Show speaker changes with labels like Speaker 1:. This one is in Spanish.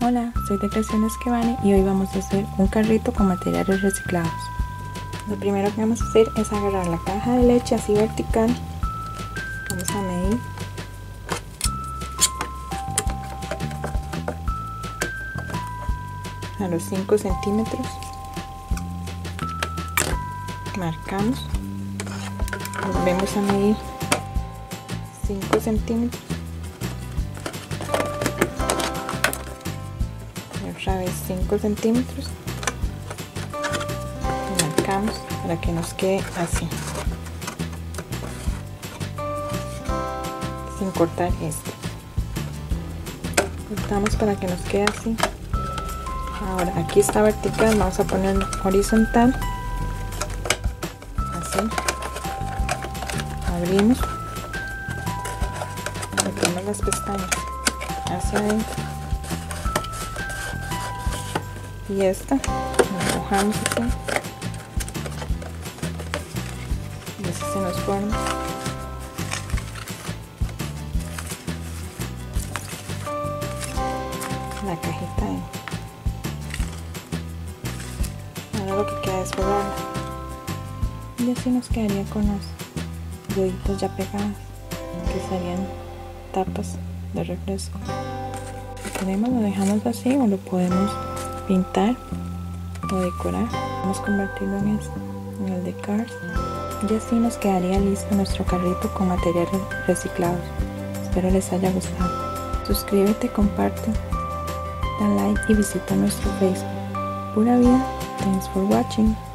Speaker 1: Hola, soy de Creaciones Kebane y hoy vamos a hacer un carrito con materiales reciclados. Lo primero que vamos a hacer es agarrar la caja de leche así vertical. Vamos a medir. A los 5 centímetros. Marcamos. Volvemos a medir 5 centímetros. Otra vez 5 centímetros. Marcamos para que nos quede así, sin cortar esto. Cortamos para que nos quede así. Ahora aquí está vertical, vamos a poner horizontal, así. Abrimos, metemos las pestañas hacia adentro y esta empujamos así y así se nos forma. La cajita ahí. Ahora lo que queda es borrarla y así nos quedaría con los deditos ya pegados, que serían tapas de refresco. Si queremos lo dejamos así o lo podemos pintar o decorar. Vamos a convertirlo en esto, en el de Cars, y así nos quedaría listo nuestro carrito con materiales reciclados. Espero les haya gustado. Suscríbete, comparte, da like y visita nuestro Facebook. Pura Vida. Thanks for watching.